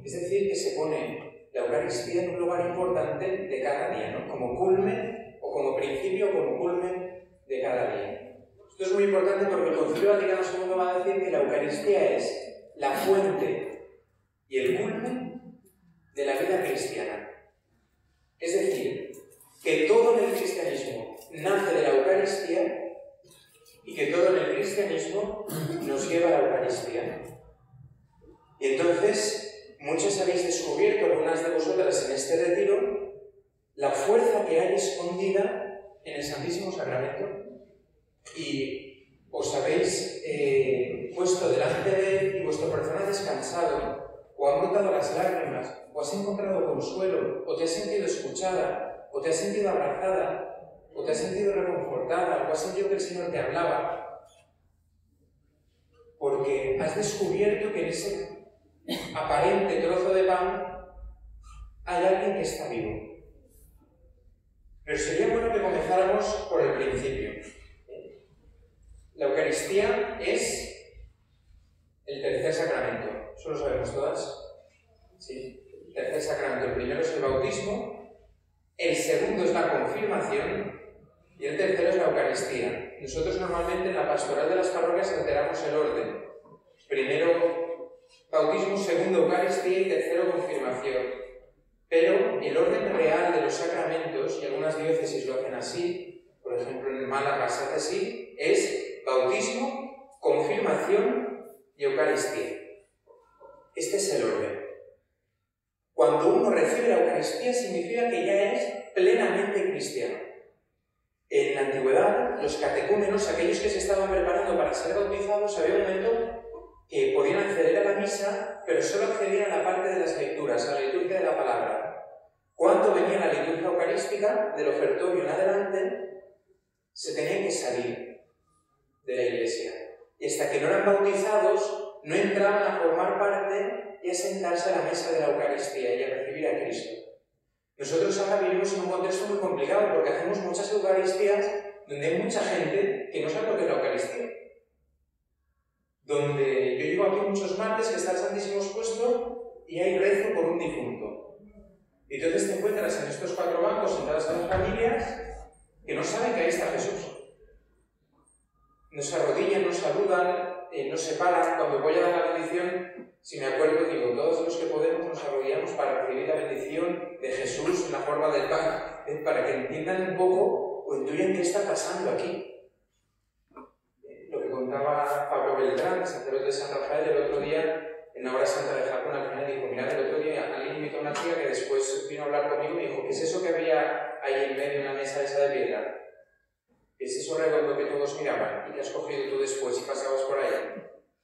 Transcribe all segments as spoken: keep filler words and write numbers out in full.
Es decir, que se pone la Eucaristía en un lugar importante de cada día, ¿no? Como culmen, o como principio, o como culmen de cada día. Esto es muy importante porque el Concilio Vaticano segundo va a decir que la Eucaristía es la fuente y el culmen de la vida cristiana. Es decir, que todo en el cristianismo nace de la Eucaristía y que todo en el cristianismo nos lleva a la Eucaristía. Y entonces, muchos habéis descubierto, algunas de vosotras en este retiro, la fuerza que hay escondida en el Santísimo Sacramento. Y os habéis eh, puesto delante de él y vuestro corazón ha descansado, o han brotado las lágrimas, o has encontrado consuelo, o te has sentido escuchada, o te has sentido abrazada, o te has sentido reconfortada, o has sentido que el Señor te hablaba. Porque has descubierto que en ese aparente trozo de pan hay alguien que está vivo. Pero sería bueno que comenzáramos por el principio. La Eucaristía es el tercer sacramento. ¿Eso lo sabemos todas? Sí. El tercer sacramento. El primero es el bautismo, el segundo es la confirmación y el tercero es la Eucaristía. Nosotros normalmente en la pastoral de las parroquias alteramos el orden. Primero bautismo, segundo Eucaristía y tercero confirmación. Pero el orden real de los sacramentos, y algunas diócesis lo hacen así, por ejemplo en Málaga se hace así, es bautismo, confirmación y Eucaristía. Este es el orden. Cuando uno recibe la Eucaristía significa que ya es plenamente cristiano. En la antigüedad, los catecúmenos, aquellos que se estaban preparando para ser bautizados, había un momento que podían acceder a la misa, pero solo accedían a la parte de las lecturas, a la liturgia de la palabra. Cuando venía la liturgia eucarística, del ofertorio en adelante, se tenían que salir de la iglesia. Y hasta que no eran bautizados, no entraban a formar parte y a sentarse a la mesa de la Eucaristía y a recibir a Cristo. Nosotros ahora vivimos en un contexto muy complicado porque hacemos muchas Eucaristías donde hay mucha gente que no sabe lo que es la Eucaristía. Donde yo llevo aquí muchos martes que está el Santísimo expuesto y hay rezo por un difunto. Y entonces te encuentras en estos cuatro bancos sentadas a las familias que no saben que ahí está Jesús. No se arrodillan, no saludan, eh, no se paran. Cuando voy a dar la bendición, si me acuerdo, digo, todos los que podemos nos arrodillamos para recibir la bendición de Jesús en la forma del pan, eh, para que entiendan un poco o intuyan qué está pasando aquí. Eh, lo que contaba Pablo Beltrán, sacerdote de San Rafael, el otro día, en la hora santa de Japón, al final dijo, mirad, el otro día alguien invitó a una tía que después vino a hablar conmigo y me dijo, ¿qué es eso que había ahí en medio de una mesa esa de piedra? ¿Qué es eso redondo que todos miraban y que has cogido tú después y pasabas por ahí?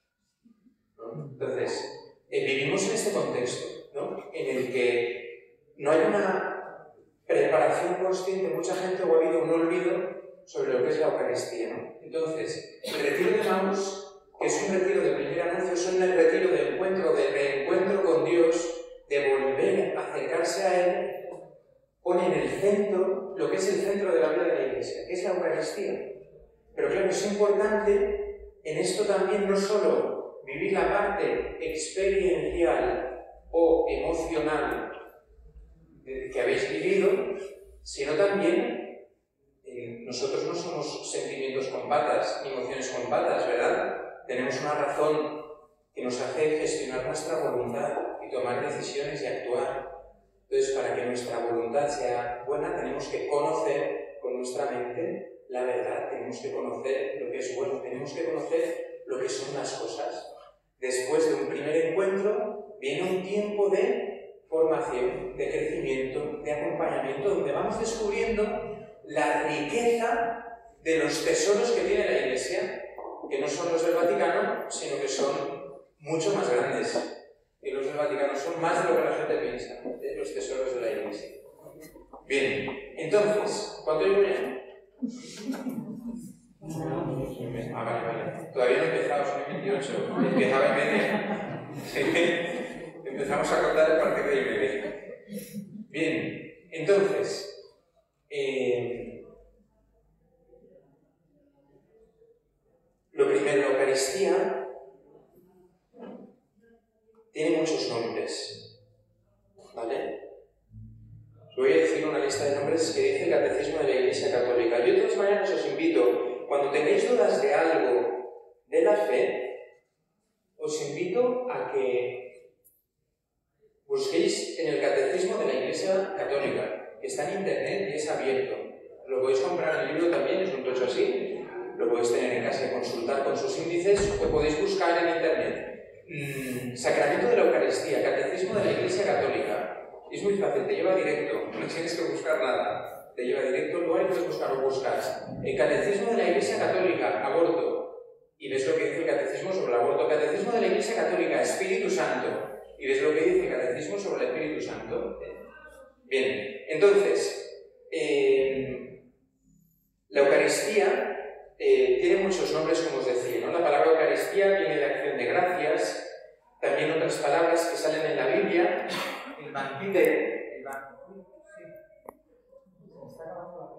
¿No? Entonces, eh, vivimos en este contexto, ¿no? En el que no hay una preparación consciente, mucha gente o ha habido un olvido sobre lo que es la Eucaristía, ¿no? Entonces, el retiro de Maús, que es un retiro de primer anuncio, es un retiro de encuentro, de reencuentro con Dios, de volver a acercarse a Él, pone en el centro lo que es el centro de la vida de la Iglesia, que es la Eucaristía. Pero claro, es importante en esto también no solo vivir la parte experiencial o emocional que habéis vivido, sino también eh, nosotros no somos sentimientos con patas, ni emociones con patas, ¿verdad? Tenemos una razón que nos hace gestionar nuestra voluntad y tomar decisiones y actuar. Entonces, para que nuestra voluntad sea buena, tenemos que conocer con nuestra mente la verdad, tenemos que conocer lo que es bueno, tenemos que conocer lo que son las cosas. Después de un primer encuentro, viene un tiempo de formación, de crecimiento, de acompañamiento, donde vamos descubriendo la riqueza de los tesoros que tiene la Iglesia, que no son los del Vaticano, sino que son mucho más grandes. Y los del Vaticano son más de lo que la gente piensa, de los tesoros de la Iglesia. Bien, entonces, ¿cuánto llevo ya? Ah, vale, vale. Todavía no he empezado, son veintiocho. Empezaba en media. Empezamos a contar a partir de y media. Bien, entonces, eh, lo primero, la Eucaristía tiene muchos nombres. una lista de nombres que dice el Catecismo de la Iglesia Católica. Yo de todas maneras os invito, cuando tengáis dudas de algo de la fe, os invito a que busquéis en el Catecismo de la Iglesia Católica, que está en internet y es abierto. Lo podéis comprar en el libro también, es un tocho así, lo podéis tener en casa y consultar con sus índices, o podéis buscar en internet. Mm, Sacramento de la Eucaristía, Catecismo de la Iglesia Católica. Es muy fácil, te lleva directo, no tienes que buscar nada. Te lleva directo al lugar y puedes buscar o buscas. El Catecismo de la Iglesia Católica, aborto. Y ves lo que dice el Catecismo sobre el aborto. Catecismo de la Iglesia Católica, Espíritu Santo. Y ves lo que dice el Catecismo sobre el Espíritu Santo. Bien, entonces, eh, la Eucaristía eh, tiene muchos nombres, como os decía, ¿no? La palabra Eucaristía viene de acción de gracias, también otras palabras que salen en la Biblia. El banquete, el banquete, sí. Está acabando la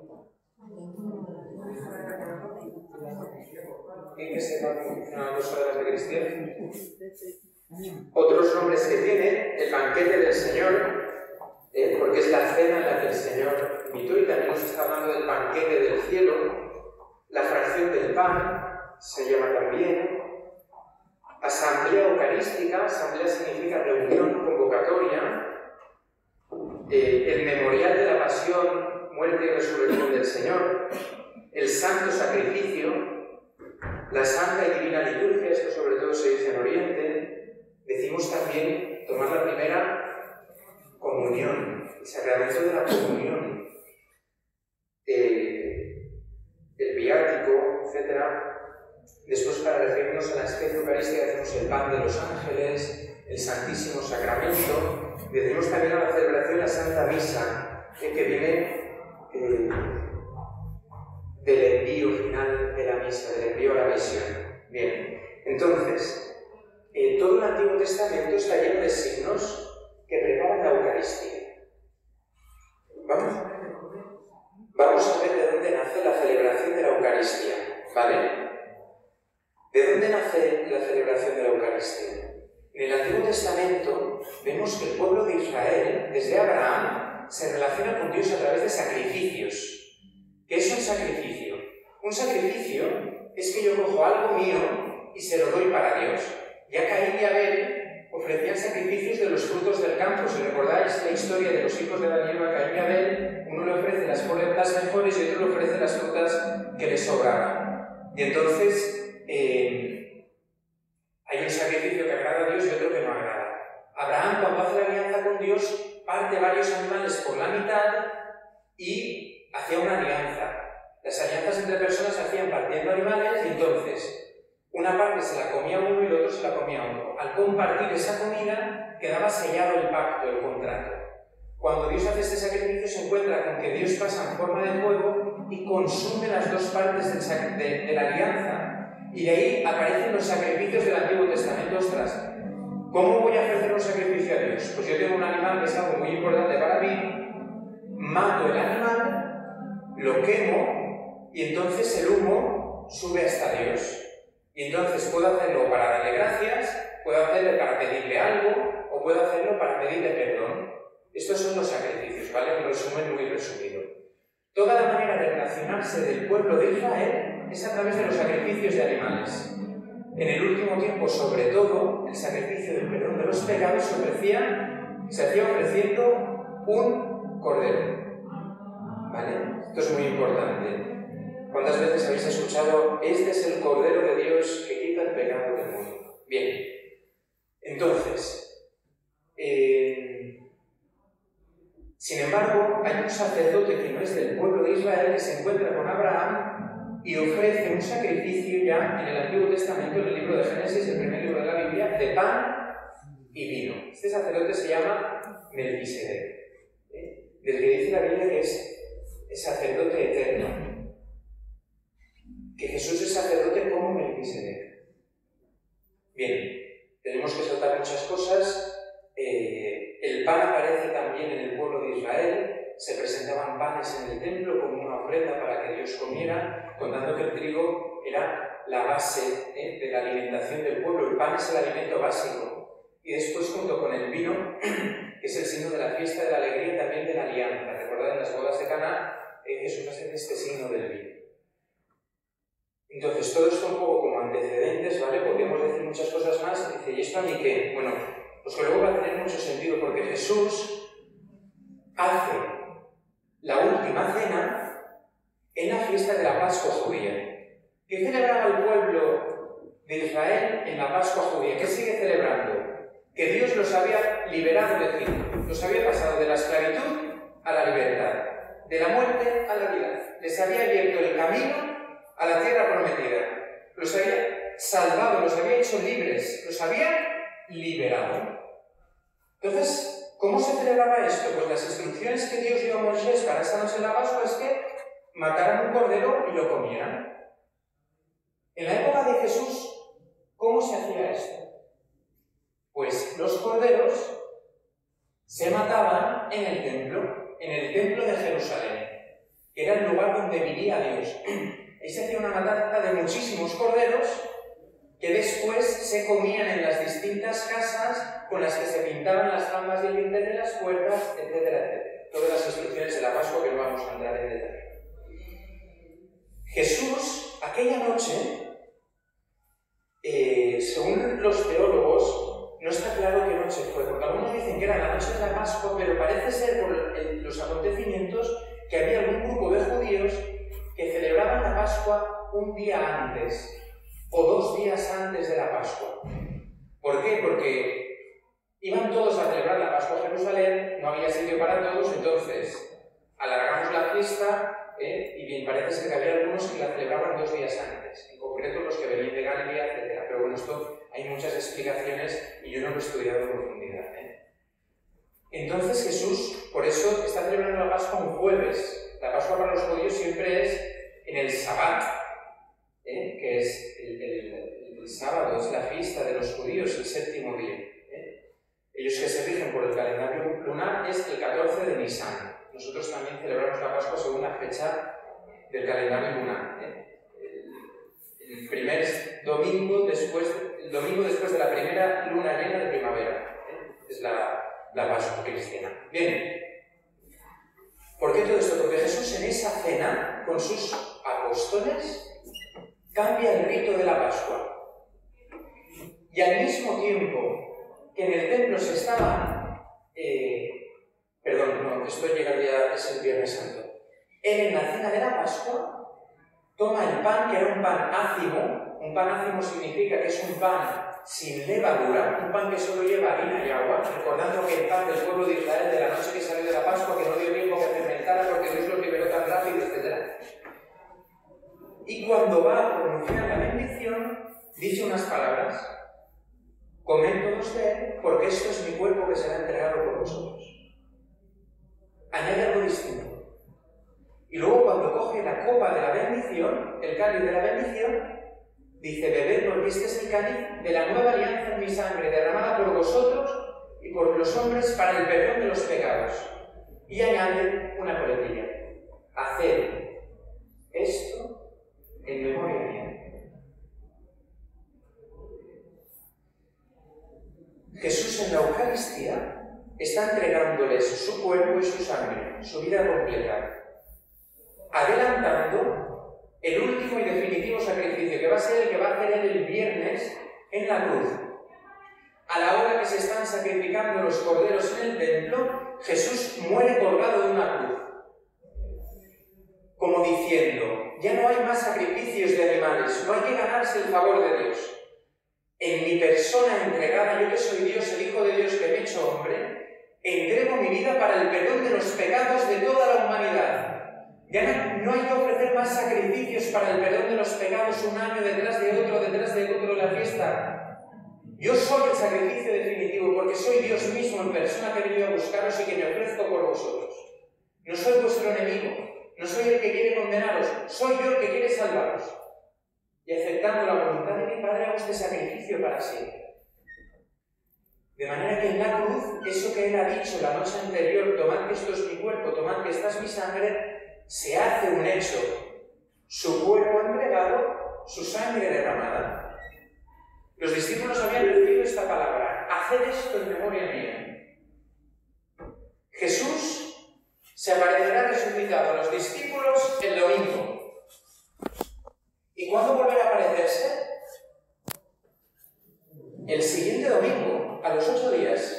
vida. ¿Quién que sepa cómo funcionan dos horas de cristiano? Otros nombres que tiene, el banquete del Señor, eh, porque es la cena en la que el Señor invitó, y también nos está hablando del banquete del cielo. La fracción del pan se llama también. Asamblea Eucarística, asamblea significa reunión, convocatoria. Eh, el memorial de la pasión, muerte y resurrección del Señor. El santo sacrificio. La santa y divina liturgia, esto sobre todo se dice en Oriente. Decimos también tomar la primera comunión, el sacramento de la comunión, eh, el viático, etcétera. Después, para referirnos a la especie eucarística, hacemos el pan de los ángeles, el Santísimo Sacramento. Decimos también a la celebración la Santa Misa, eh, que viene eh, del envío final de la misa, del envío a la misión. Bien, entonces, eh, todo el Antiguo Testamento está lleno de signos que preparan la Eucaristía. ¿Vamos? Vamos a ver de dónde nace la celebración de la Eucaristía, ¿vale? ¿De dónde nace la celebración de la Eucaristía? En el Antiguo Testamento vemos que el pueblo de Israel, desde Abraham, se relaciona con Dios a través de sacrificios. ¿Qué es un sacrificio? Un sacrificio es que yo cojo algo mío y se lo doy para Dios. Ya Caín y Abel ofrecían sacrificios de los frutos del campo. Si recordáis la historia de los hijos de Adán y Eva, Caín y Abel, uno le ofrece las frutas mejores y otro le ofrece las frutas que le sobraban. Y entonces eh, hay un sacrificio que agrada a Dios y otro que no agrada. Abraham, cuando hace la alianza con Dios, parte varios animales por la mitad y hacía una alianza. Las alianzas entre personas se hacían partiendo animales y entonces una parte se la comía uno y el otro se la comía otro. Al compartir esa comida quedaba sellado el pacto, el contrato. Cuando Dios hace este sacrificio se encuentra con que Dios pasa en forma de fuego y consume las dos partes del de, de la alianza. Y de ahí aparecen los sacrificios del Antiguo Testamento. Ostras, ¿cómo voy a ofrecer un sacrificio a Dios? Pues yo tengo un animal que es algo muy importante para mí, mato el animal, lo quemo y entonces el humo sube hasta Dios. Y entonces puedo hacerlo para darle gracias, puedo hacerlo para pedirle algo o puedo hacerlo para pedirle perdón. Estos son los sacrificios, ¿vale? Un resumen muy resumido. Toda la manera de relacionarse del pueblo de Israel es a través de los sacrificios de animales. En el último tiempo, sobre todo, el sacrificio del perdón de los pecados se ofrecía, se hacía ofreciendo un cordero. ¿Vale? Esto es muy importante. ¿Cuántas veces habéis escuchado, este es el Cordero de Dios que quita el pecado del mundo? Bien, entonces, eh, sin embargo, hay un sacerdote que no es del pueblo de Israel que se encuentra con Abraham y ofrece un sacrificio ya en el Antiguo Testamento, en el libro de Génesis, el primer libro de la Biblia, de pan y vino. Este sacerdote se llama Melquisedec, ¿eh? del que dice la Biblia que es el sacerdote eterno. Que Jesús es sacerdote como Melquisedec. Bien, tenemos que saltar muchas cosas. Eh, el pan aparece también en el pueblo de Israel. Se presentaban panes en el templo como una ofrenda para que Dios comiera, contando que el trigo era la base eh, de la alimentación del pueblo. El pan es el alimento básico. Y después, junto con el vino, que es el signo de la fiesta de la alegría y también de la alianza. Recordad en las este signo del bien. Entonces, todo esto un poco como antecedentes, ¿vale? Podríamos decir muchas cosas más. Dice, ¿y esto a mí qué? Bueno, pues que luego va a tener mucho sentido, porque Jesús hace la última cena en la fiesta de la Pascua judía. ¿Qué celebraba el pueblo de Israel en la Pascua judía? ¿Qué sigue celebrando? Que Dios los había liberado de Egipto, los había pasado de la esclavitud a la libertad, de la muerte a la vida. Les había abierto el camino a la tierra prometida. Los había salvado, los había hecho libres, los había liberado. Entonces, ¿cómo se celebraba esto? Pues las instrucciones que Dios dio a Moisés para esta noche de la Pascua es que mataran un cordero y lo comieran. En la época de Jesús, ¿cómo se hacía esto? Pues los corderos se mataban en el templo, en el templo de Jerusalén, que era el lugar donde vivía Dios. Ahí se hacía una matanza de muchísimos corderos que después se comían en las distintas casas con las que se pintaban las jambas y el dintel de las puertas, etcétera, etcétera. Todas las instrucciones de la Pascua que no vamos a entrar en detalle. Jesús, aquella noche, eh, según los teólogos, no está claro qué noche fue, porque algunos dicen que era la noche de la Pascua, pero parece ser por el, los acontecimientos que había algún grupo de judíos que celebraban la Pascua un día antes, o dos días antes de la Pascua. ¿Por qué? Porque iban todos a celebrar la Pascua a Jerusalén, no había sitio para todos, entonces alargamos la fiesta, ¿eh? Y bien, parece ser que había algunos que la celebraban dos días antes, en concreto los que venían de Galilea, etcétera. Pero bueno, esto hay muchas explicaciones y yo no lo he estudiado en profundidad, ¿eh? Entonces Jesús, por eso, está celebrando la Pascua un jueves. La Pascua para los judíos siempre es en el Sabbat, ¿eh? Que es el, el, el sábado, es la fiesta de los judíos, el séptimo día. ¿eh? Ellos que se rigen por el calendario lunar es el catorce de Nisan. Nosotros también celebramos la Pascua según la fecha del calendario lunar. ¿eh? El, el primer domingo después, el domingo después de la primera luna llena de primavera. ¿eh? Es la, la Pascua cristiana. Bien. ¿Por qué todo esto? Porque Jesús en esa cena con sus apóstoles cambia el rito de la Pascua. Y al mismo tiempo que en el templo se estaba... Eh, perdón, no, esto llega ya, es el Viernes Santo. Él en la cena de la Pascua toma el pan, que era un pan ácimo. Un pan ácimo significa que es un pan sin levadura, un pan que solo lleva harina y agua, recordando que el pan del pueblo de Israel de la noche que salió de la Pascua, que no dio tiempo que fermentara porque Dios lo liberó tan rápido, etcétera. Y cuando va a pronunciar la bendición, dice unas palabras: comed todos de él, porque esto es mi cuerpo que será entregado por vosotros. Añade algo distinto. Y luego cuando coge la copa de la bendición, el cáliz de la bendición, dice: bebed, porque este es el cáliz de la nueva alianza en mi sangre, derramada por vosotros y por los hombres para el perdón de los pecados. Y añade una coletilla: haced esto en memoria mía. Jesús en la Eucaristía está entregándoles su cuerpo y su sangre, su vida completa, adelantando el último y definitivo sacrificio, que va a ser el que va a hacer él el viernes en la cruz. A la hora que se están sacrificando los corderos en el templo, Jesús muere colgado de una cruz, como diciendo: ya no hay más sacrificios de animales, no hay que ganarse el favor de Dios. En mi persona entregada, yo que soy Dios, el Hijo de Dios que me he hecho hombre, entrego mi vida para el perdón de los pecados de toda la humanidad. Ya no, no hay que ofrecer más sacrificios para el perdón de los pecados un año detrás de otro, detrás de otro de la fiesta. Yo soy el sacrificio definitivo, porque soy Dios mismo en persona que he venido a buscaros y que me ofrezco por vosotros. No soy vuestro enemigo, no soy el que quiere condenaros, soy yo el que quiere salvaros. Y aceptando la voluntad de mi Padre hago este sacrificio para siempre. De manera que en la cruz, eso que Él ha dicho la noche anterior: tomad que esto es mi cuerpo, tomad que esta es mi sangre, se hace un hecho. Su cuerpo entregado, su sangre derramada. Los discípulos habían recibido esta palabra: haced esto en memoria mía. Jesús se aparecerá resucitado a los discípulos el domingo. ¿Y cuándo volverá a aparecerse? El siguiente domingo, a los ocho días.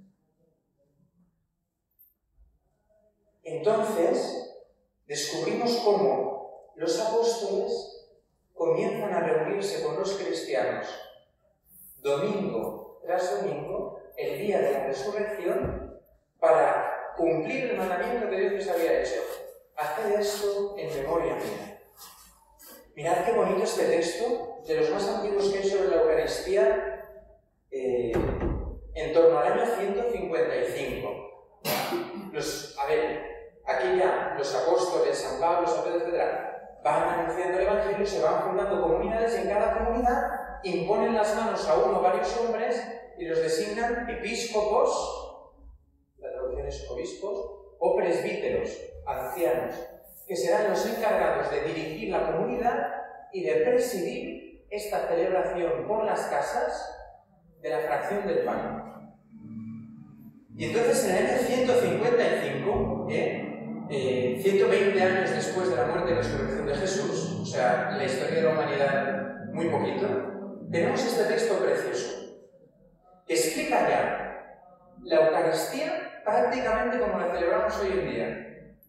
Entonces, descubrimos cómo los apóstoles comienzan a reunirse con los cristianos domingo tras domingo, el día de la resurrección, para cumplir el mandamiento que Dios les había hecho. Haced esto en memoria mía. Mirad qué bonito este texto, de los más antiguos que hay sobre la Eucaristía, eh, en torno al año ciento cincuenta y cinco. Los, a ver, aquí ya los apóstoles, San Pablo, San Pedro, etcétera, van anunciando el Evangelio, se van fundando comunidades y en cada comunidad imponen las manos a uno o varios hombres y los designan episcopos, la traducción es obispos, o presbíteros, ancianos, que serán los encargados de dirigir la comunidad y de presidir esta celebración por las casas de la fracción del pan. Y entonces en el año ciento cincuenta y cinco, ¿eh? Eh, ciento veinte años después de la muerte y resurrección de Jesús, o sea, la historia de la humanidad muy poquito, tenemos este texto precioso, que explica ya la Eucaristía prácticamente como la celebramos hoy en día.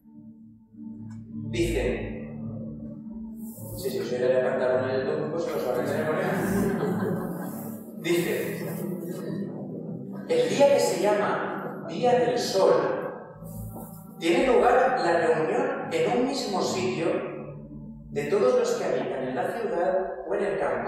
Dicen, si se os oye la pantalón en el domingo, se los va a tener con él. Dice, el día que se llama Día del Sol, tiene lugar la reunión en un mismo sitio de todos los que habitan en la ciudad o en el campo.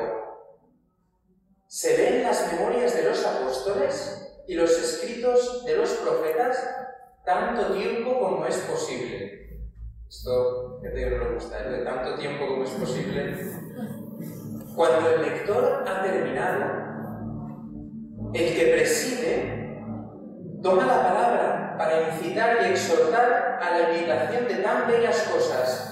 Se leen las memorias de los apóstoles y los escritos de los profetas tanto tiempo como es posible. Esto, que te no le gusta, ¿eh? De tanto tiempo como es posible. Cuando el lector ha terminado, el que preside toma la palabra para incitar y exhortar a la imitación de tan bellas cosas.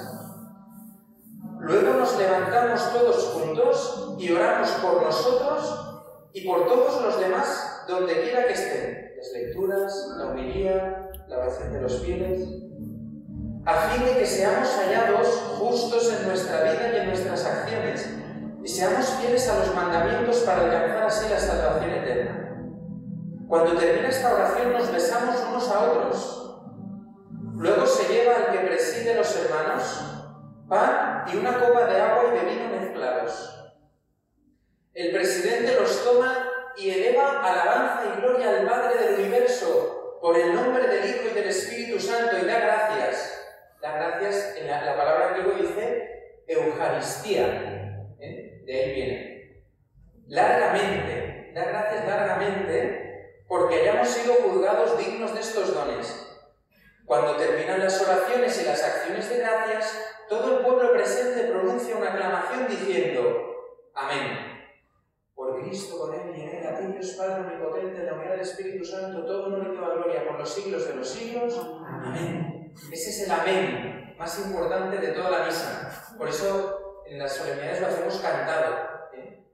Luego nos levantamos todos juntos y oramos por nosotros y por todos los demás donde quiera que estén. Las lecturas, la homilía, la oración de los fieles, a fin de que seamos hallados justos en nuestra vida y en nuestras acciones y seamos fieles a los mandamientos para alcanzar así la salvación eterna. Cuando termina esta oración nos besamos unos a otros. Luego se lleva al que preside los hermanos pan y una copa de agua y de vino mezclados. El presidente los toma y eleva alabanza y gloria al Padre del universo por el nombre del Hijo y del Espíritu Santo y da gracias. Da gracias, en la, la palabra en griego dice Eucaristía, ¿eh? De ahí viene. Largamente, da gracias largamente porque hayamos sido juzgados dignos de estos dones. Cuando terminan las oraciones y las acciones de gracias, todo el pueblo presente pronuncia una aclamación diciendo Amén. Por Cristo, con Él y en Él, a ti Dios Padre omnipotente, en la unidad del Espíritu Santo, todo honor y toda gloria por los siglos de los siglos. Amén. Ese es el Amén más importante de toda la misa. Por eso en las solemnidades lo hacemos cantado. ¿eh?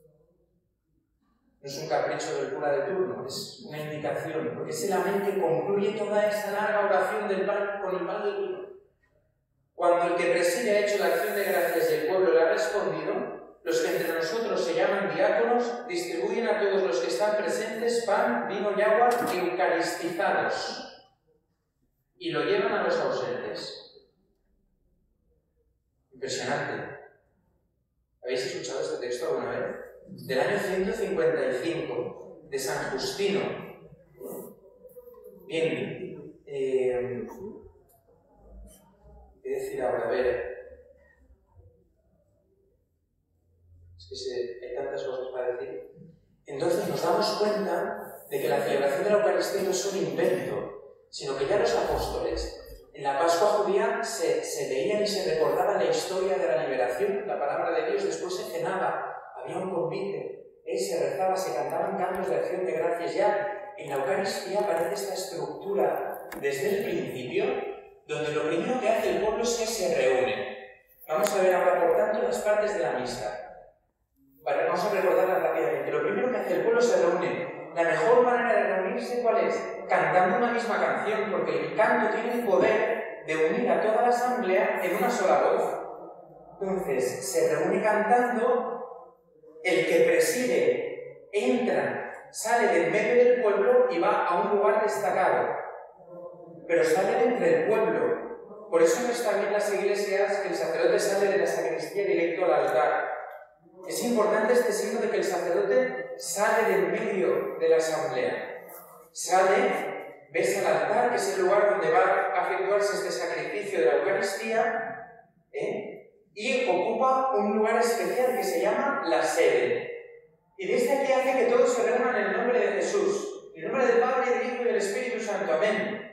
No es un capricho del cura de turno, es una indicación, porque es el Amén que concluye toda esa larga oración del pan, con el pan del vino. Cuando el que preside ha hecho la acción de gracias y el pueblo le ha respondido, los que entre nosotros se llaman diáconos distribuyen a todos los que están presentes pan, vino y agua eucaristizados y lo llevan a los ausentes. Impresionante. ¿Habéis escuchado este texto alguna vez? Del año ciento cincuenta y cinco, de San Justino. Bien, eh, ¿qué decir ahora? A ver, es que se, hay tantas cosas para decir. Entonces nos damos cuenta de que la celebración de la Eucaristía no es un invento, sino que ya los apóstoles, en la Pascua judía, se, se leían y se recordaba la historia de la liberación, la palabra de Dios, después se cenaba. Había un convite, ¿eh? Se rezaba, se cantaban cantos de acción de gracias. Ya en la Eucaristía aparece esta estructura desde el principio, donde lo primero que hace el pueblo es que se reúne. Vamos a ver ahora, por tanto, las partes de la misa. Vale, vamos a recordarlas rápidamente. Lo primero que hace el pueblo se reúne La mejor manera de reunirse, ¿cuál es? Cantando una misma canción, porque el canto tiene el poder de unir a toda la asamblea en una sola voz. Entonces, se reúne cantando, el que preside entra, sale del medio del pueblo y va a un lugar destacado, pero sale de entre el pueblo. Por eso no está bien en las iglesias que el sacerdote sale de la sacristía directo al altar. Es importante este signo de que el sacerdote sale del medio de la asamblea. Sale, ves al altar, que es el lugar donde va a efectuarse este sacrificio de la Eucaristía, ¿eh? Y ocupa un lugar especial que se llama la sede. Y desde aquí hace que todos se reúnan en el nombre de Jesús, en el nombre del Padre, del Hijo y del Espíritu Santo. Amén.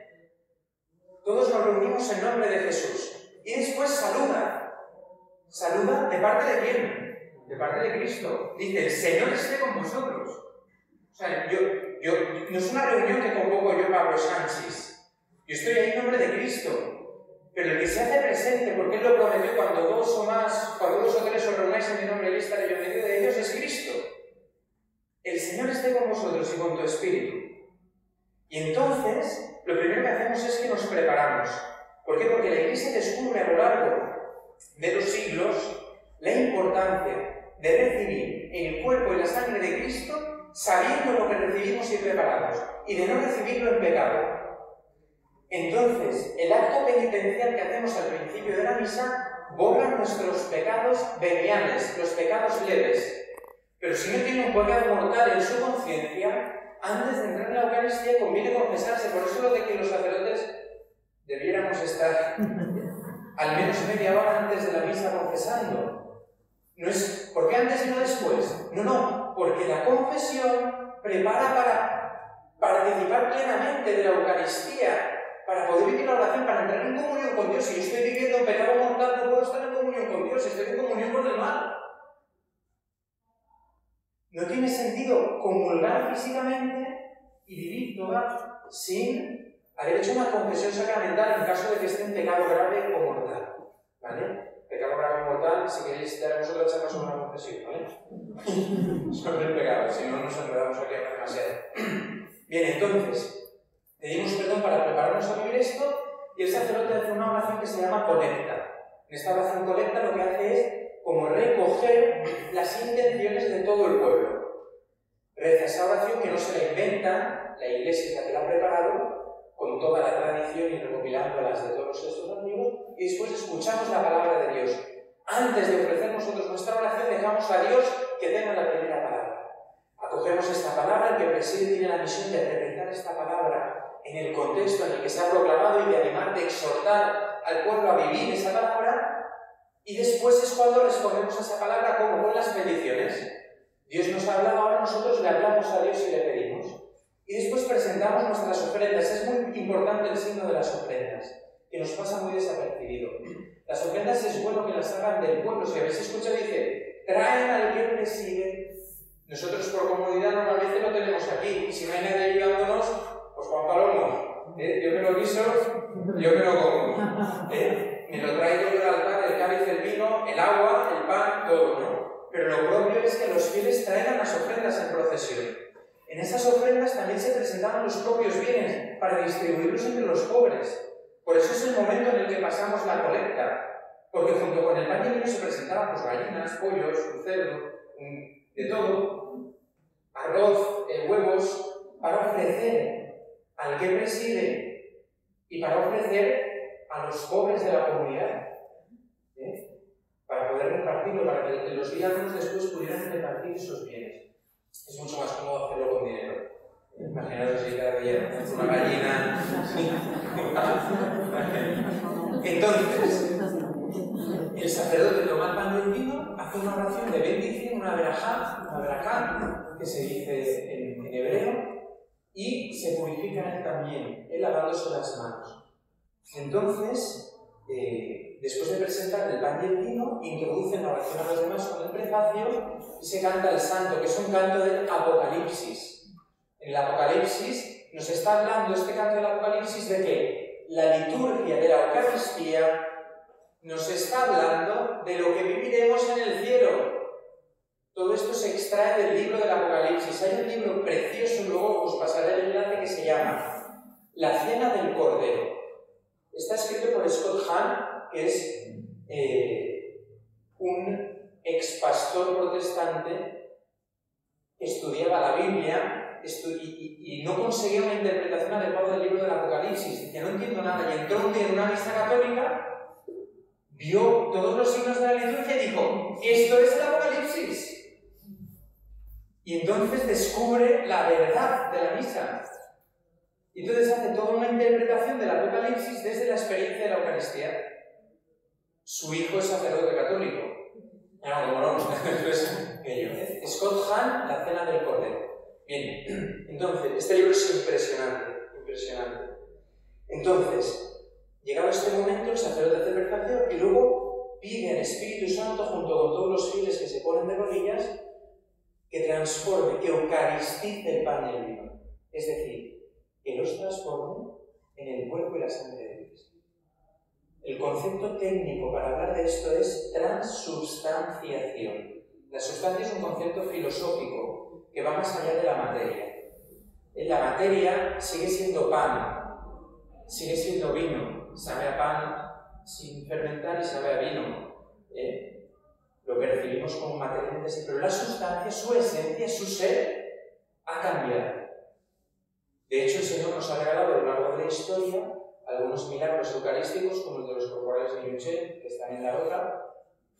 Todos nos reunimos en nombre de Jesús. Y después saluda. ¿Saluda de parte de quién? De parte de Cristo. Dice, el Señor esté con vosotros. O sea, yo, yo, no es una reunión que convoco yo, Pablo Sánchez. Yo estoy ahí en nombre de Cristo. Pero el que se hace presente, porque Él lo prometió, cuando dos o más, cuando dos o tres os reunáis en mi nombre y estaré yo en medio de ellos, es Cristo. El Señor esté con vosotros y con tu espíritu. Y entonces, lo primero que hacemos es que nos preparamos. ¿Por qué? Porque la Iglesia descubre a lo largo de los siglos la importancia de recibir el cuerpo y la sangre de Cristo sabiendo lo que recibimos y preparados, y de no recibirlo en pecado. Entonces, el acto penitencial que hacemos al principio de la misa borra nuestros pecados veniales, los pecados leves. Pero si no tiene un pecado mortal en su conciencia, antes de entrar en la Eucaristía conviene confesarse. Por eso lo de que los sacerdotes debiéramos estar al menos media hora antes de la misa confesando. No es porque antes y no después. No, no, porque la confesión prepara para participar plenamente de la Eucaristía, para poder vivir la oración, para entrar en comunión con Dios. Si yo estoy viviendo un pecado mortal, no puedo estar en comunión con Dios, estoy en comunión con el mal. No tiene sentido comulgar físicamente y vivir toda sin haber hecho una confesión sacramental en caso de que esté en pecado grave o mortal. ¿Vale? Pecado grave o mortal, si queréis darnos otra charla sobre una confesión, ¿vale? Sobre el pecado, si no nos enredamos aquí demasiado. Bien, entonces, pedimos perdón para prepararnos a vivir esto, y el sacerdote hace una oración que se llama colecta. En esta oración colecta lo que hace es como recoger las intenciones de todo el pueblo. Reza esa oración que no se la inventa, la Iglesia es la que la ha preparado, con toda la tradición y recopilándolas de todos los textos antiguos, y después escuchamos la palabra de Dios. Antes de ofrecer nosotros nuestra oración, dejamos a Dios que tenga la primera palabra. Acogemos esta palabra, el que preside tiene la misión de aterrizar esta palabra en el contexto en el que se ha proclamado y de animar, de exhortar al pueblo a vivir esa palabra. Y después es cuando respondemos a esa palabra como con las peticiones. Dios nos ha hablado, ahora nosotros le hablamos a Dios y le pedimos. Y después presentamos nuestras ofrendas. Es muy importante el signo de las ofrendas, que nos pasa muy desapercibido. Las ofrendas es bueno que las hagan del pueblo. Si habéis escuchado, dice, traen al que preside. Nosotros por comunidad normalmente lo tenemos aquí. Y si no hay nadie ayudándonos, pues Juan Palomo, ¿eh? Yo me lo guiso, yo me lo como. ¿Eh? Me lo traigo yo al altar, el cáliz, el vino, el agua, el pan, todo, ¿no? Pero lo propio es que los fieles traigan las ofrendas en procesión. En esas ofrendas también se presentaban los propios bienes para distribuirlos entre los pobres. Por eso es el momento en el que pasamos la colecta. Porque junto con el pan y vino se presentaban pues, gallinas, pollos, un cerdo, un, de todo, arroz, eh, huevos, para ofrecer al que preside y para ofrecer a los pobres de la comunidad, ¿eh? Para poder repartirlo, para que los diáconos después pudieran repartir esos bienes. Es mucho más cómodo hacerlo con dinero. Imaginaros si cada día una gallina. Entonces, el sacerdote toma el pan y el vino, hace una oración de bendición, una verajá, una verajá, que se dice en, en hebreo, y se purifica él también, él lavándose las manos. Entonces, eh, después de presentar el pan y el vino, introducen la oración a los demás con el prefacio y se canta el santo, que es un canto del Apocalipsis. En el Apocalipsis nos está hablando este canto del Apocalipsis de que la liturgia de la Eucaristía nos está hablando de lo que viviremos en el cielo. Todo esto se extrae del libro del Apocalipsis. Hay un libro precioso, luego os pasaré el enlace, que se llama La Cena del Cordero. Está escrito por Scott Hahn, que es eh, un ex pastor protestante que estudiaba la Biblia estu y, y, y no conseguía una interpretación adecuada del libro del Apocalipsis. Decía, no entiendo nada. Y entró un día en una misa católica, vio todos los signos de la liturgia y dijo, esto es el Apocalipsis. Y entonces descubre la verdad de la misa. Y entonces hace toda una interpretación del Apocalipsis desde la experiencia de la Eucaristía. Su hijo es sacerdote católico. No, como no, entonces, ¿eh? Scott Hahn, La Cena del Cordero. Bien, entonces, este libro es impresionante, impresionante. Entonces, llegado este momento, el sacerdote hace perfección y luego pide al Espíritu Santo, junto con todos los fieles que se ponen de rodillas, que transforme, que eucaristice el pan y el vino. Es decir, que los transforme en el cuerpo y la sangre de Cristo. El concepto técnico para hablar de esto es transubstanciación. La sustancia es un concepto filosófico que va más allá de la materia. La materia sigue siendo pan, sigue siendo vino, sabe a pan sin fermentar y sabe a vino. ¿Eh? Lo percibimos como materialmente así, pero la sustancia, su esencia, su ser, ha cambiado. De hecho, el Señor nos ha regalado a lo largo de la historia algunos milagros eucarísticos, como el de los corporales de Yuchen, que están en la Roca,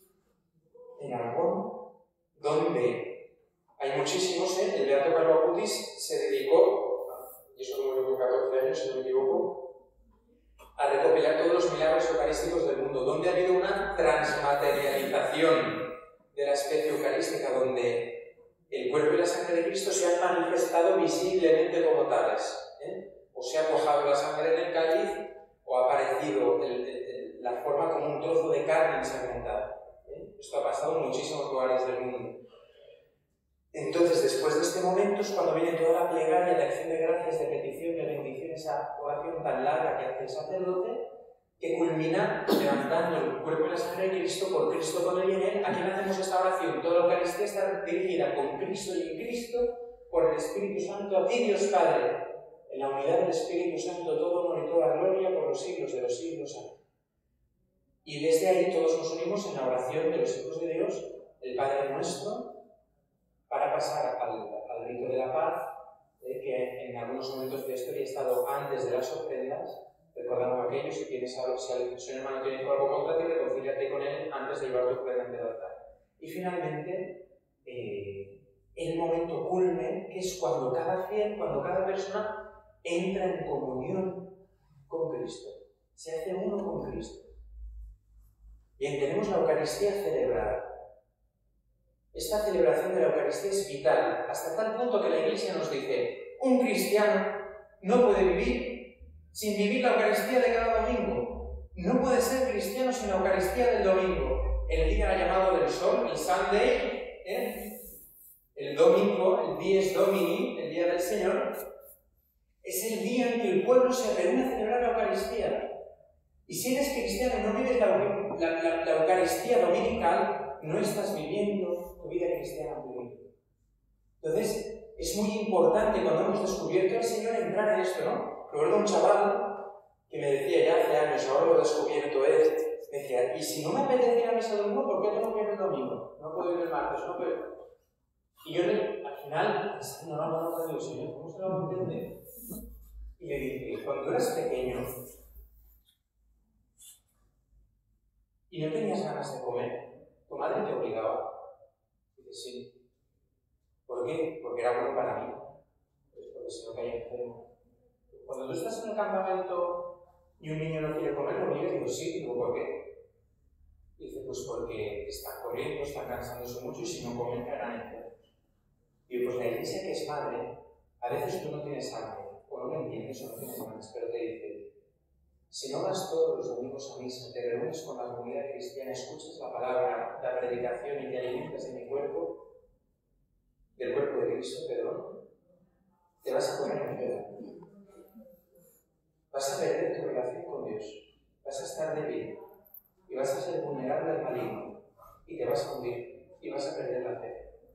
en Aragón, donde hay muchísimos, ¿eh? El Beato Carlo Acutis se dedicó, y eso como yo con catorce años, si no me equivoco, a recopilar todos los milagros eucarísticos del mundo, donde ha habido una transmaterialización de la especie eucarística, donde el cuerpo y la sangre de Cristo se han manifestado visiblemente como tales. ¿eh? O se ha cuajado la sangre en el cáliz, o ha aparecido el, el, el, la forma como un trozo de carne ensangrentada. ¿eh? Esto ha pasado en muchísimos lugares del mundo. Entonces, después de este momento es cuando viene toda la plegaria de acción de gracias, de petición, de bendición, esa oración tan larga que hace el sacerdote, que culmina levantando el cuerpo y la sangre de Cristo, por Cristo, con él y en él. ¿A quién hacemos esta oración? Toda la Eucaristía está dirigida con Cristo y en Cristo, por el Espíritu Santo, a ti, Dios Padre, en la unidad del Espíritu Santo, todo honor y toda gloria por los siglos de los siglos. Amén. Y desde ahí todos nos unimos en la oración de los hijos de Dios, el Padre nuestro, para pasar al, al rito de la paz, eh, que en algunos momentos de la historia ha estado antes de las ofrendas, recordando aquello, si tienes algo, si el si un hermano tiene algo contra ti, reconcíliate con él antes de llevar tu ofrenda ante el altar. Y finalmente, eh, el momento culmen, que es cuando cada fiel, cuando cada persona entra en comunión con Cristo, se hace uno con Cristo. Bien, tenemos la Eucaristía celebrada. Esta celebración de la Eucaristía es vital, hasta tal punto que la Iglesia nos dice, un cristiano no puede vivir sin vivir la Eucaristía de cada domingo. No puede ser cristiano sin la Eucaristía del domingo. El día llamado del sol, el Sunday, ¿eh? El domingo, el Dies Domini, el Día del Señor, es el día en que el pueblo se reúne a celebrar la Eucaristía. Y si eres cristiano y no vives la, la, la, la Eucaristía dominical, no estás viviendo tu vida cristiana pública. Entonces, es muy importante cuando hemos descubierto al Señor entrar en esto, ¿no? Recuerdo un chaval que me decía ya hace años, ahora lo he descubierto él, me decía, y si no me apetece ir a misa domingo, ¿por qué tengo que ir el domingo? No puedo ir el martes, no puedo. Y yo le, al final, pensando, no, no, no, digo, Señor, ¿cómo se lo va a entender? Y le dije, cuando eras pequeño y no tenías ganas de comer, ¿tu madre te obligaba? Y dice, sí. ¿Por qué? Porque era bueno para mí. Pues porque si no caía enfermo. Cuando tú estás en el campamento y un niño no quiere comer, lo obligas, digo, sí. Digo, ¿por qué? Y dice, pues porque están corriendo, están cansándose mucho y si no comen caerán enfermos. Y pues la Iglesia, que es madre, a veces tú no tienes hambre, o no lo entiendes o no tienes ganas, pero te dice, si no vas todos los domingos a misa, te reúnes con la comunidad cristiana, escuchas la palabra, la predicación y te alimentas de mi cuerpo, del cuerpo de Cristo, perdón, te vas a poner enfermo. Vas a perder tu relación con Dios, vas a estar débil y vas a ser vulnerable al maligno y te vas a hundir y vas a perder la fe.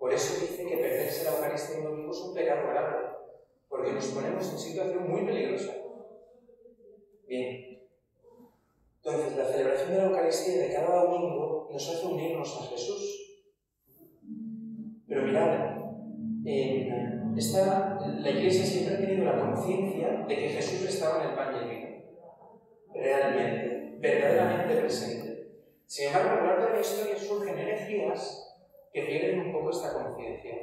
Por eso dice que perderse la Eucaristía un domingo es un pecado grave, porque nos ponemos en situación muy peligrosa. Bien, entonces la celebración de la Eucaristía de cada domingo nos hace unirnos a Jesús. Pero mirad, en esta, la Iglesia siempre ha tenido la conciencia de que Jesús estaba en el pan y el vino, realmente, verdaderamente presente. Sin embargo, a lo largo de la historia surgen herejías que pierden un poco esta conciencia.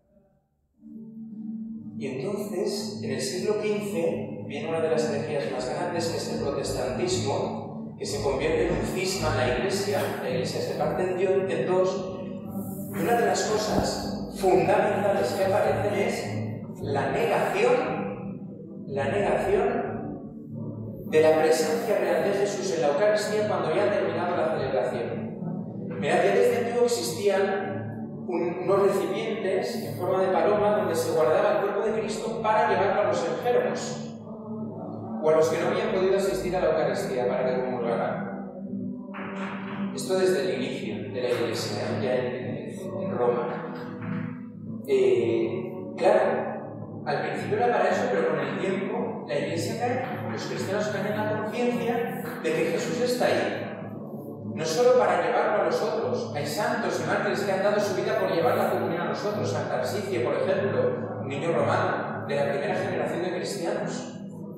Y entonces, en el siglo quince, viene una de las herejías más grandes, que es el protestantismo, que se convierte en un cisma en la Iglesia. La Iglesia se parte en dos, y una de las cosas fundamentales que aparecen es la negación, la negación de la presencia real de Jesús en la Eucaristía cuando ya ha terminado la celebración. Mirad, ya desde antiguo existían un, unos recipientes en forma de paloma donde se guardaba el cuerpo de Cristo para llevarlo a los enfermos o a los que no habían podido asistir a la Eucaristía para que comulgaran. Esto desde el inicio de la Iglesia, ya en, en Roma. Eh, claro, al principio era para eso, pero con el tiempo la Iglesia cae, los cristianos caen en la conciencia de que Jesús está ahí. No solo para llevarlo a los otros, hay santos y mártires que han dado su vida por llevar la comunión a nosotros. San Tarsicio, por ejemplo, un niño romano de la primera generación de cristianos.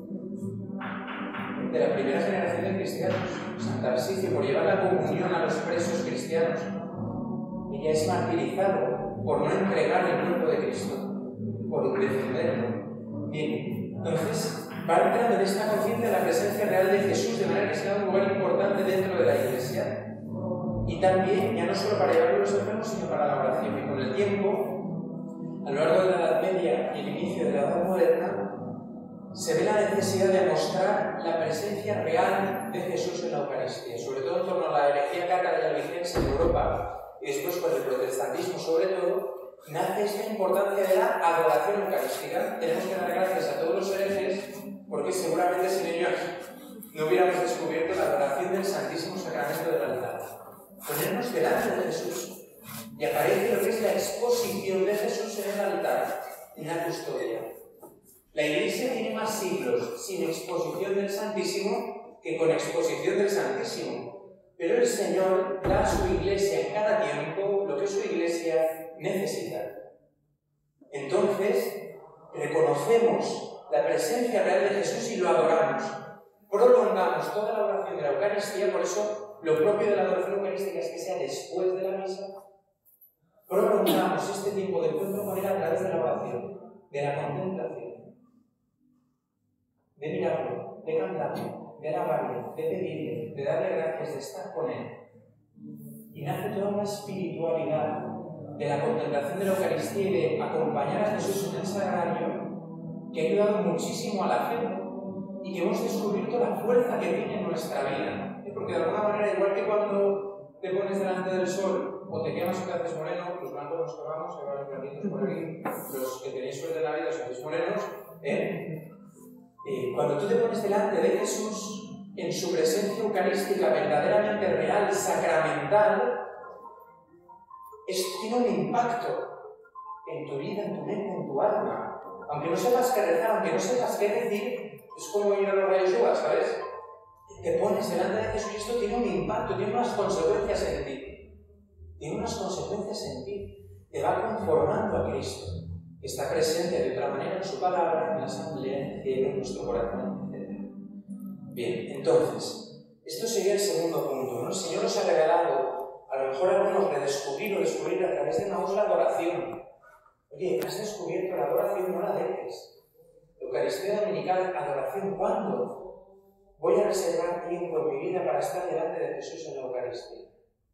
De la primera generación de cristianos. San Tarsicio, por llevar la comunión a los presos cristianos. Ella es martirizado por no entregar el cuerpo de Cristo, por defenderlo. Bien, entonces va entrando en esta conciencia la presencia real de Jesús, de manera que se da un lugar importante dentro de la Iglesia. Y también, ya no solo para llevarlo a los enfermos, sino para la oración. Y con el tiempo, a lo largo de la Edad Media y el inicio de la Edad Moderna, se ve la necesidad de mostrar la presencia real de Jesús en la Eucaristía, sobre todo en torno a la herejía cátara y albigense en Europa, y después con el protestantismo sobre todo, nace esta importancia de la adoración eucarística. Tenemos que dar gracias a todos los herejes, porque seguramente sin ellos no hubiéramos descubierto la adoración del Santísimo Sacramento del altar. Ponernos delante de Jesús, y aparece lo que es la exposición de Jesús en el altar, en la custodia. La Iglesia tiene más siglos sin exposición del Santísimo que con exposición del Santísimo. Pero el Señor da a su Iglesia en cada tiempo lo que su Iglesia necesita. Entonces, reconocemos la presencia real de Jesús y lo adoramos. Prolongamos toda la oración de la Eucaristía, por eso lo propio de la adoración eucarística es que sea después de la misa. Prolongamos este tiempo de encuentro con Él a través de la oración, de la contemplación, de mirarlo, de cantarlo, de alabarle, de pedirle, de darle gracias, de estar con Él. Y nace toda una espiritualidad de la contemplación de la Eucaristía y de acompañar a Jesús en el sagrario que ha ayudado muchísimo a la fe y que hemos descubierto la fuerza que tiene en nuestra vida. Porque de alguna manera, igual que cuando te pones delante del sol o te quemas o te haces moreno, los blancos nos quemamos, hay varios blanquitos por aquí, los que tenéis suerte en la vida os hacéis morenos, ¿eh? Eh, cuando tú te pones delante de Jesús, en su presencia eucarística verdaderamente real, sacramental, es, tiene un impacto en tu vida, en tu mente, en tu alma. Aunque no sepas qué rezar, aunque no sepas qué decir, es como ir a los rayos U, ¿sabes? Te pones delante de Jesús y esto tiene un impacto, tiene unas consecuencias en ti. Tiene unas consecuencias en ti. Te va conformando a Cristo, que está presente de otra manera en su palabra, en la asamblea, en el cielo, en nuestro corazón, etcétera. Bien, entonces, esto sería el segundo punto, ¿no? El Señor nos ha regalado, a lo mejor algunos redescubrir o descubrir a través de Maús la adoración. Oye, has descubierto la adoración, no la dejes. Eucaristía dominical, adoración, ¿cuándo? Voy a reservar tiempo en mi vida para estar delante de Jesús en la Eucaristía.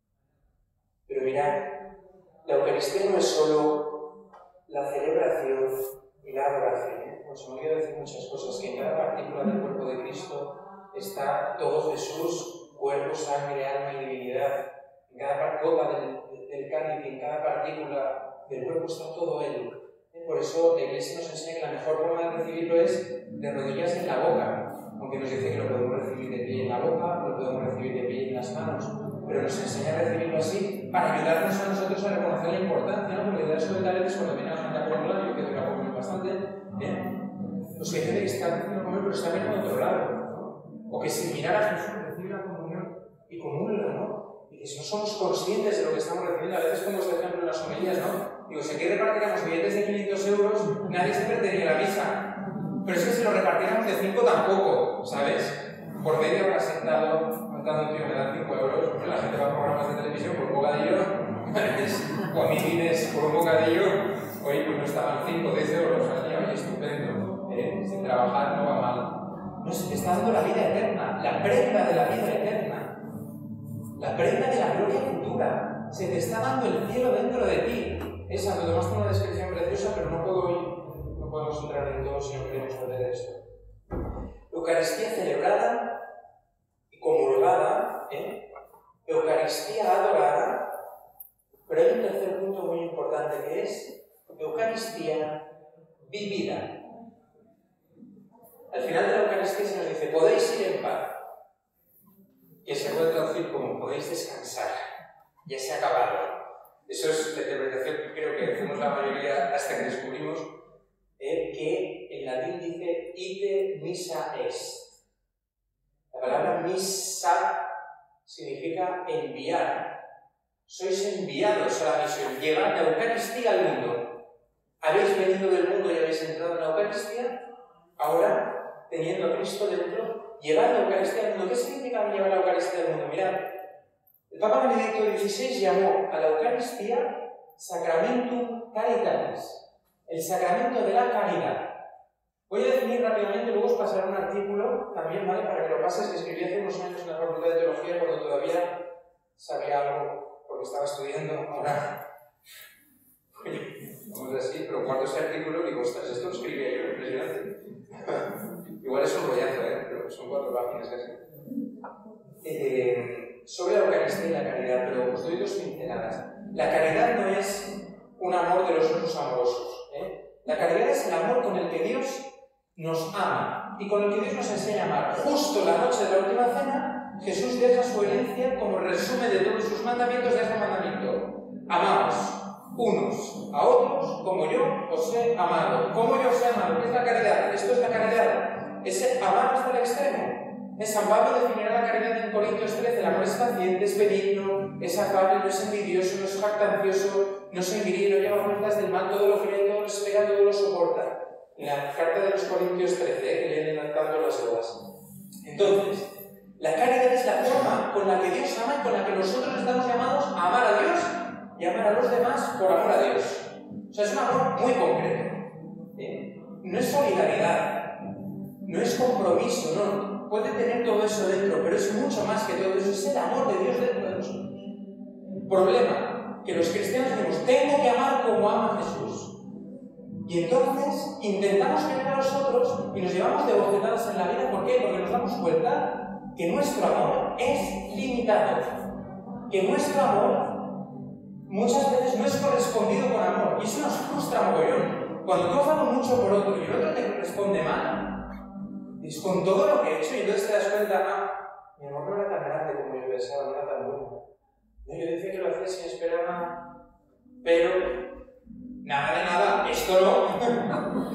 Pero mirad, la Eucaristía no es solo la celebración y la adoración. ¿eh? Pues me olvido decir muchas cosas, que en cada partícula del cuerpo de Cristo está todo Jesús, cuerpo, sangre, alma y divinidad. En cada gota del, del cáliz, en cada partícula del cuerpo está todo Él. ¿eh? Por eso la Iglesia nos enseña que la mejor forma de recibirlo es de rodillas en la boca. Aunque nos dice que lo podemos recibir de pie en la boca, lo podemos recibir de pie en las manos, pero nos enseña a recibirlo así para ayudarnos a nosotros a reconocer la importancia, ¿no? Porque das cuenta a veces cuando viene la gente a comer, yo que tengo que comer bastante, ¿eh? Pues que hay gente que está haciendo comer, pero está viendo a otro lado, ¿no? O que sin mirar a Jesús recibe la comunión y comulga, ¿no? Y que si no somos conscientes de lo que estamos recibiendo, a veces como este ejemplo en las homilías, ¿no? Digo, si aquí repartiéramos billetes de quinientos euros, nadie se perdería la misa. Pero es que si lo repartiéramos de cinco tampoco, ¿sabes? Por media hora sentado, contando, tío, me dan cinco euros, pues la gente va a programas de televisión por un bocadillo, ¿sabes? O a mítines por un bocadillo, oye, pues no estaban cinco o diez euros al día, oye, estupendo, ¿eh? Sin trabajar no va mal. No, se te está dando la vida eterna, la prenda de la vida eterna, la prenda de la gloria futura. Se te está dando el cielo dentro de ti. Es Santo Tomás tiene una descripción preciosa, pero no puedo hoy, no podemos entrar en todo si no queremos hablar de esto. Eucaristía celebrada y comulgada, ¿eh? Eucaristía adorada, pero hay un tercer punto muy importante que es Eucaristía vivida. Al final de la Eucaristía se nos dice, podéis ir en paz, que se puede traducir como podéis descansar, ya se ha acabado. Eso es la interpretación que creo que hacemos la mayoría hasta que descubrimos eh, que en latín dice ite missa est. La palabra missa significa enviar. Sois enviados a la misión, llevad la Eucaristía al mundo. Habéis venido del mundo y habéis entrado en la Eucaristía, ahora, teniendo a Cristo dentro, llevad la Eucaristía al mundo. ¿Qué significa llevar la Eucaristía al mundo? Mirad, el Papa Benedicto dieciséis llamó a la Eucaristía Sacramentum Caritatis, el sacramento de la caridad. Voy a definir rápidamente, luego os pasaré un artículo también, ¿vale? Para que lo pases, que escribí hace unos años en la Facultad de Teología cuando todavía sabía algo, porque estaba estudiando, ahora, vamos así, pero cuando ese artículo digo, ostras, esto lo escribía yo, impresionante. Igual es un rollazo, ¿eh? Pero son cuatro páginas casi. Eh, sobre la Eucaristía y la caridad, pero os doy dos pinceladas. La caridad no es un amor de los otros amorosos, ¿eh? La caridad es el amor con el que Dios nos ama y con el que Dios nos enseña a amar. Justo la noche de la última cena, Jesús deja su herencia como resumen de todos sus mandamientos, de ese mandamiento. Amaos unos a otros como yo os he amado. ¿Cómo yo os he amado? ¿Qué es la caridad? Esto es la caridad. Es amar hasta el extremo. San Pablo definirá la caridad en Corintios trece. El amor es paciente, es benigno, es afable, no es envidioso, no es jactancioso, no se envidia, no lleva cuentas del mal, todo lo cree, todo lo espera, todo lo soporta. En la carta de los Corintios trece, ¿eh? Que vienen lanzando las uvas. Entonces, la caridad es la forma con la que Dios ama y con la que nosotros estamos llamados a amar a Dios y amar a los demás por amor a Dios. O sea, es un amor muy concreto. ¿eh? No es solidaridad, no es compromiso, no. Puede tener todo eso dentro, pero es mucho más que todo eso. Es el amor de Dios dentro de nosotros. Problema, que los cristianos decimos, tengo que amar como ama Jesús. Y entonces intentamos querer a los otros y nos llevamos de bofetadas en la vida. ¿Por qué? Porque nos damos cuenta que nuestro amor es limitado. Que nuestro amor muchas veces no es correspondido con amor. Y eso nos frustra mogollón. Cuando tú has dado mucho por otro y el otro te responde mal, es con todo lo que he hecho y entonces te das cuenta, ah, mi amor no era tan grande como yo pensaba, no era tan bueno. No, yo decía que lo hacía sin esperar nada, pero nada de nada, esto no.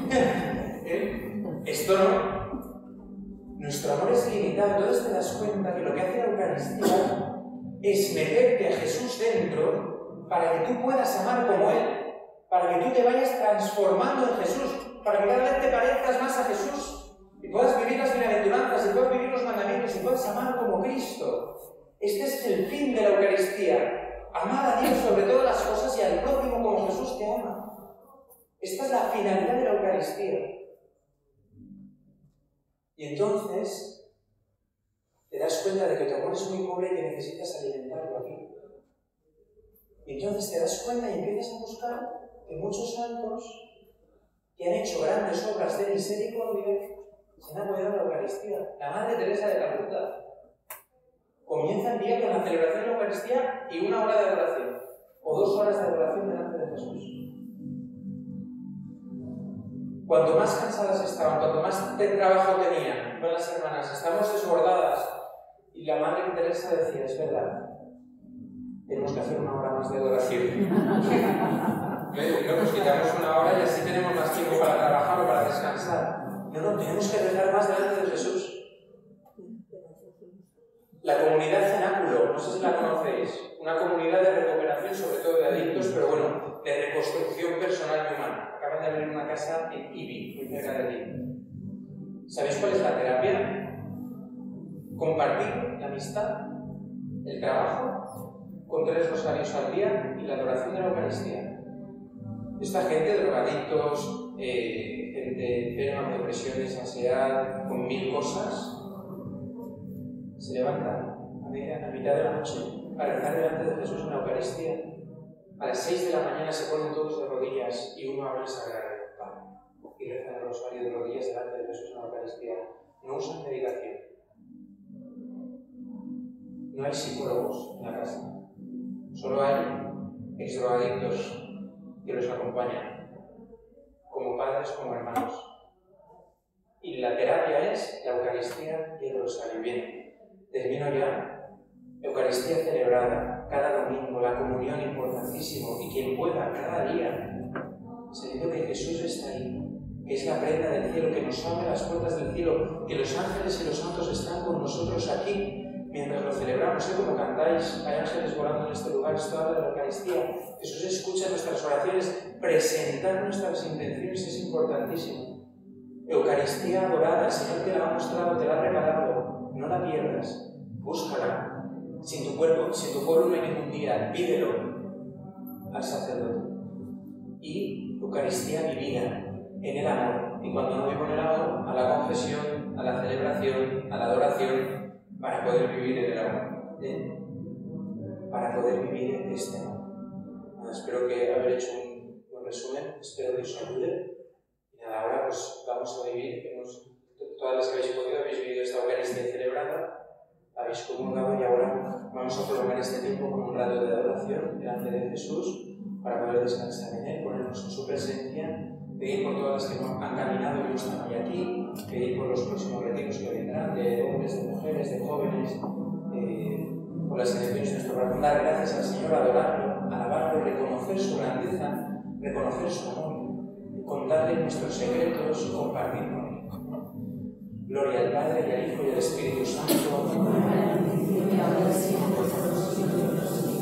¿Eh? Esto no. Nuestro amor es limitado, entonces te das cuenta que lo que hace la Eucaristía es meterte a Jesús dentro para que tú puedas amar como Él, para que tú te vayas transformando en Jesús, para que cada vez te parezcas más a Jesús. Y puedas vivir las bienaventuranzas, y puedas vivir los mandamientos, y puedas amar como Cristo. Este es el fin de la Eucaristía. Amar a Dios sobre todas las cosas y al prójimo como Jesús te ama. Esta es la finalidad de la Eucaristía. Y entonces te das cuenta de que tu amor es muy pobre y que necesitas alimentarlo aquí. Y entonces te das cuenta y empiezas a buscar que muchos santos que han hecho grandes obras de misericordia se han apoyado en la Eucaristía. La Madre Teresa de Calcuta comienza el día con la celebración de la Eucaristía y una hora de adoración, o dos horas de adoración delante de Jesús. Cuanto más cansadas estaban, cuanto más de trabajo tenían con las hermanas, estamos desbordadas. Y la Madre Teresa decía, es verdad, tenemos que hacer una hora más de adoración. No, pues quitamos una hora y así tenemos más tiempo para trabajar o para descansar. No, no, tenemos que rezar más delante de Jesús. La comunidad Cenáculo, no sé si la conocéis, una comunidad de recuperación, sobre todo de adictos, pero bueno, de reconstrucción personal y humana. Acaban de abrir una casa en Ibi, muy cerca de aquí. ¿Sabéis cuál es la terapia? Compartir la amistad, el trabajo, con tres rosarios al día y la adoración de la Eucaristía. Esta gente, drogadictos, eh, gente enferma, con depresiones, ansiedad, con mil cosas, se levantan a, media, a mitad de la noche para rezar delante de Jesús en la Eucaristía. A las seis de la mañana se ponen todos de rodillas y uno abre el sagrario y rezan el rosario de rodillas delante de Jesús en la Eucaristía. No usan medicación. No hay psicólogos en la casa. Solo hay exdrogadictos que los acompañan, como padres, como hermanos. Y la terapia es la Eucaristía y el rosario. Bien, termino ya. Eucaristía celebrada cada domingo, la comunión importantísimo, y quien pueda, cada día, sabiendo que Jesús está ahí, que es la prenda del cielo, que nos abre las puertas del cielo, que los ángeles y los santos están con nosotros aquí mientras lo celebramos. Sé como cantáis, hay ángeles volando en este lugar, esto habla de la Eucaristía. Jesús escucha nuestras oraciones, presentar nuestras intenciones es importantísimo. Eucaristía adorada, el Señor te la ha mostrado, te la ha regalado, no la pierdas, búscala. Sin tu cuerpo, sin tu pueblo no hay ningún día, pídelo al sacerdote. Y Eucaristía vivida en el amor, y cuando no vivo en el amor, a la confesión, a la celebración, a la adoración, para poder vivir en el amor, ¿eh? Para poder vivir en este amor. Nada, espero que haber hecho un buen resumen, espero que os ayude. Y nada, ahora pues vamos a vivir, hemos, todas las que habéis podido, habéis vivido esta Eucaristía celebrada, habéis comulgado y ahora vamos a prolongar este tiempo con un rato de adoración delante de Jesús para poder descansar en Él, ponernos en su presencia, pedir por todas las que han caminado y no están hoy aquí, pedir por los próximos retiros que vendrán, de hombres, de mujeres, de jóvenes, eh, por las elecciones de nuestro corazón, dar gracias al Señor, adorarlo, alabarlo, reconocer su grandeza, reconocer su amor, contarle nuestros secretos, compartir con Él. Gloria al Padre, y al Hijo, y al Espíritu Santo.